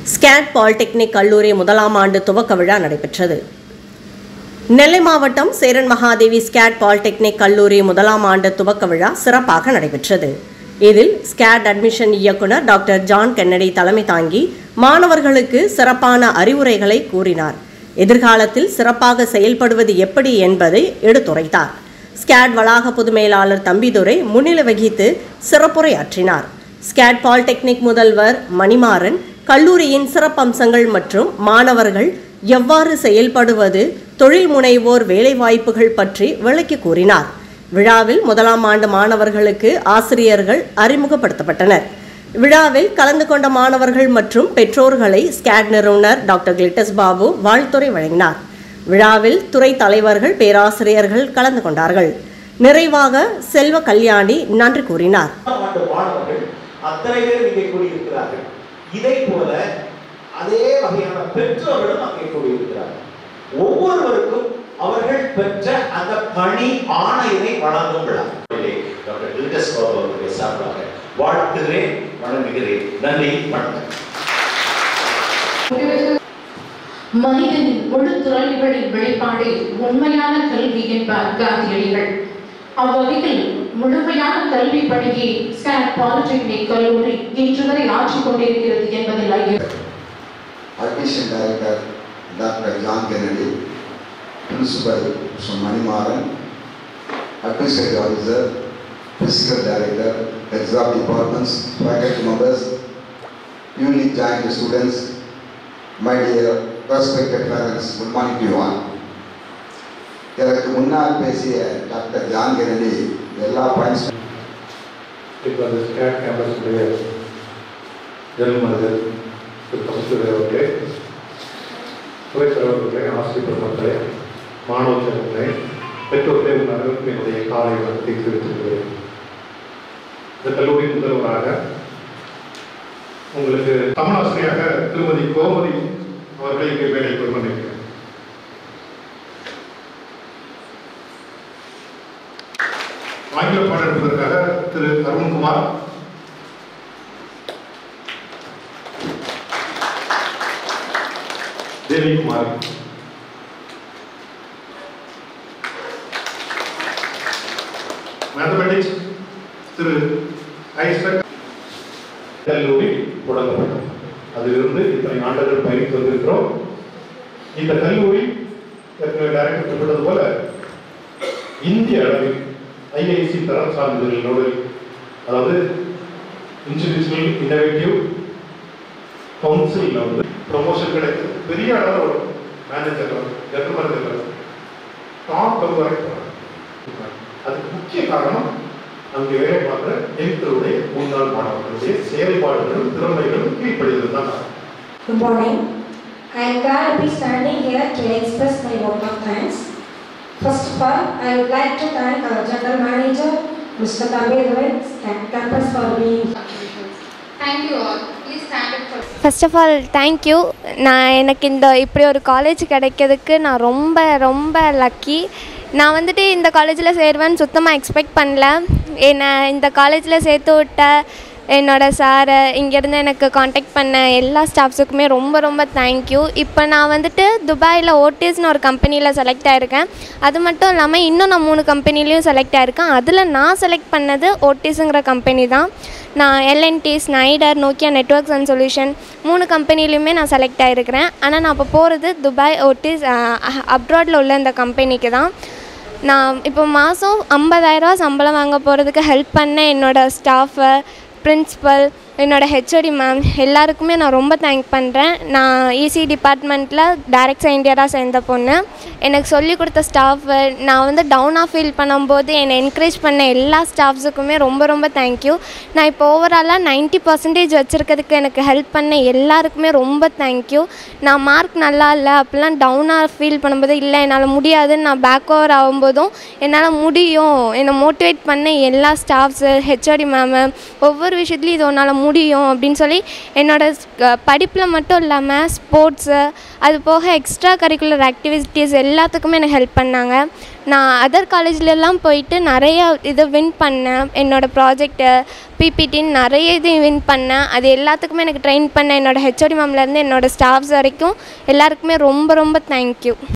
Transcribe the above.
Skate polytechnic கல்லூரி முதலாம் ஆண்டு துவக்க விழா நடைபெற்றது. நெல்லை மாவட்டம் சேரன் மகாதேவி ஸ்கேட் பாலிடெக்னிக் கல்லூரி முதலாம் ஆண்டு துவக்க விழா சிறப்பாக நடைபெற்றது. இதில் ஸ்கேட் அட்மிஷன் இயக்குனர் டாக்டர் ஜான் கென்னடி தலைமை தாங்கி மாணவர்களுக்கு சிறப்பான அறிவுரைகளை கூறினார். எதிர்காலத்தில் சிறப்பாக செயல்படுவது எப்படி என்பதை எடுத்துரைத்தார். ஸ்கேட் வளாக பொது மேலாளர் தம்பிதுரை முன்னிலை வகித்து சிறப்புரையாற்றினார். ஸ்கேட் பாலிடெக்னிக் முதல்வர் மணிமாறன் கல்லூரியின் சிறப்பம்சங்கள் மற்றும் மாணவர்கள் எவ்வாறு செயல்படுவது, தொழில் முனைவோர் வேலைவாய்ப்புகள் பற்றி விளக்கி கூறினார். விழாவில் முதலாம் ஆண்டு மாணவர்களுக்கு ஆசிரியர்கள் அறிமுகப்படுத்தப்பட்டனர். விழாவில் கலந்து கொண்ட மாணவர்கள் மற்றும் பெற்றோர்களை ஸ்கேட் நிறுவனர் டாக்டர் கிளிட்டஸ் பாபு வாழ்த்துரை வழங்கினார். விழாவில் துறை தலைவர்கள், பேராசிரியர்கள் கலந்து கொண்டார்கள். நிறைவாக செல்வ கல்யாணி நன்றி கூறினார். அத்தனை பேர் இங்கே கூடியிருக்கிறார்கள். இதை போல அதே வகையான பெற்றோர்களும் அங்கே கூடியிருக்கிறார்கள். ஒவ்வொருவருக்கும் அவர்கள் பெற்ற அந்த பணி ஆணையினை வழங்கும் விழா. டாக்டர் கிளிட்டஸ் பாபு அவர்களுடைய சார்பாக வாழ்த்துகிறேன், வணங்குகிறேன். நன்றி, வணக்கம். மனிதனின் முழு துறவிகளின் வெளிப்பாடே உண்மையான கல்வி என்பார் காந்தியடிகள். அவ்வகையில் முழுமையான கல்வி பணியை ஸ்கேட் பாலிடெக்னிக் கல்லூரி இன்று வரை ஆற்றிக் கொண்டிருக்கிறது என்பதில் ஐயம். Admission director doctor John Kennedy, principal Manimaran, administrative officer, physical director, exam departments, faculty members, newly joined students, my dear respected parents, good morning to you all. எனக்கு முன்னால் பேசிய டாக்டர் ஜான் கென்னடி எல்லா பாயிண்ட்ஸ் இப்போ அந்த ஸ்கேட் கேம்பஸுடைய general manager commissioner அவர்களே, துறைத் தலைவர்களே, ஆசிரியர் பெருமக்களே, மாணவ செல்வங்களே, பெற்றோர்களே, உங்கள் அனைவருக்கும் என்னுடைய காலை வணக்கத்தை தெரிவித்திருக்கிறேன். இந்த கல்லூரி முதல்வராக உங்களுக்கு தமிழாசிரியாக திருமதி கோமதி அவர்களை இங்கே வேலை கொண்டிருக்கிறேன். ஆங்கில பாடம் எடுப்பதற்காக திரு அருண்குமார், தேவிகுமார், மேத்தமெட்டிக்ஸ் திரு ஐசக். கல்லூரி தொடங்கப்பட்டது. அதிலிருந்து இத்தனை ஆண்டுகள் பயணித்து வந்திருக்கிறோம். இந்த கல்லூரி டைரக்டர் குறிப்பிட்டது போல இந்திய அளவில் IIC தரம் சான்றிதழோடு, அதாவது இன்ஸ்டிடியூஷனல் இன்னோவேட்டிவ் கவுன்சில் வந்து ப்ரொமோஷன் கிடைத்தது. பெரிய அளவில் ஒரு மேனேஜர், ஜெனரல் மேனேஜர், டாப் வரை போகிறாங்க. அதுக்கு முக்கிய காரணம் அங்கே வேலை பார்க்குற எங்களுடைய முன்னாள் மாணவர்களுடைய செயல்பாடுகளும் திறமைகளும் கீழ்ப்படுகிறது தான். Good morning. I am glad to be standing here to express my vote of thanks. First of all, I would like to thank our General Manager, Mr. Thambidurai, campus for being. Thank you all. Please stand up for. First of all, thank you. நான் எனக்கு இப்படி ஒரு college கிடைக்கிறதுக்கு நான் ரொம்ப lucky. நான் வந்துட்டு இந்த காலேஜில் சேருவேன்னு சுத்தமாக எக்ஸ்பெக்ட் பண்ணல. என்னை இந்த காலேஜில் சேர்த்து விட்ட என்னோடய சாரை, இங்கேருந்து எனக்கு காண்டாக்ட் பண்ண எல்லா ஸ்டாஃப்ஸுக்குமே ரொம்ப தேங்க்யூ. இப்போ நான் வந்துட்டு துபாயில் ஓடிஎஸ்னு ஒரு கம்பெனியில் செலக்ட் ஆகிருக்கேன். அது மட்டும் இல்லாமல் இன்னும் நான் 3 கம்பெனிலையும் செலக்ட் ஆகிருக்கேன். அதில் நான் செலக்ட் பண்ணது ஓடிஎஸ்ங்கிற கம்பெனி தான். நான் LNT, Schneider, Nokia networks and solution 3 கம்பெனிலையுமே நான் செலக்ட் ஆகிருக்கிறேன். ஆனால் நான் இப்போ போகிறது துபாய் ஓடிஎஸ் அப்ராடில் உள்ள இந்த கம்பெனிக்கு தான். நான் இப்போ மாதம் 50,000 சம்பளம் வாங்க போகிறதுக்கு ஹெல்ப் பண்ண என்னோடய ஸ்டாஃபை, பிரின்சிபல், என்னோடய HOD மேம் எல்லாருக்குமே நான் ரொம்ப தேங்க் பண்ணுறேன். நான் EC டிபார்ட்மெண்ட்டில் டைரக்ட் செகண்டியராக சேர்ந்த பொண்ணு. எனக்கு சொல்லிக் கொடுத்த ஸ்டாஃபு, நான் வந்து டவுனாக ஃபீல் பண்ணும்போது என்னை என்கரேஜ் பண்ண எல்லா ஸ்டாஃப்ஸுக்குமே ரொம்ப தேங்க்யூ. நான் இப்போ ஓவராலாக 90% வச்சுருக்கிறதுக்கு எனக்கு ஹெல்ப் பண்ண எல்லாருக்குமே ரொம்ப தேங்க்யூ. நான் மார்க் நல்லா இல்லை அப்படிலாம் டவுனாக ஃபீல் பண்ணும்போது, இல்லை என்னால் முடியாதுன்னு நான் பேக் ஓவர் ஆகும்போதும் என்னால் முடியும், என்னை மோட்டிவேட் பண்ண எல்லா ஸ்டாஃப்ஸு, HOD மேமு, ஒவ்வொரு விஷயத்துலையும் இது உன்னால் முடியும் அப்படின்னு சொல்லி என்னோடய படிப்பில் மட்டும் இல்லாமல் ஸ்போர்ட்ஸு அது போக எக்ஸ்ட்ரா கரிக்குலர் ஆக்டிவிட்டீஸ் எல்லாத்துக்குமே எனக்கு ஹெல்ப் பண்ணாங்க. நான் அதர் காலேஜ்லலாம் போயிட்டு நிறையா இது வின் பண்ணேன். என்னோடய ப்ராஜெக்ட்டு பிபிடின்னு நிறைய இது வின் பண்ணேன். அது எல்லாத்துக்குமே எனக்கு ட்ரெயின் பண்ண என்னோடய ஹெச்ஓடி மேம்லேருந்து என்னோடய ஸ்டாஃப்ஸ் வரைக்கும் எல்லாருக்குமே ரொம்ப ரொம்ப தேங்க்யூ.